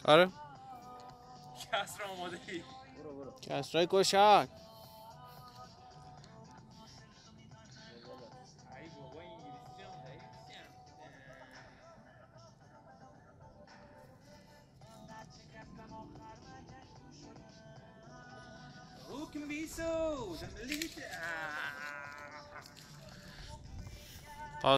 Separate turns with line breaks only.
آره
کسر آماده ای؟
برو
کسرای کشک.
ای بابا انگلیسی هم ضعیف. Who can be so the leader?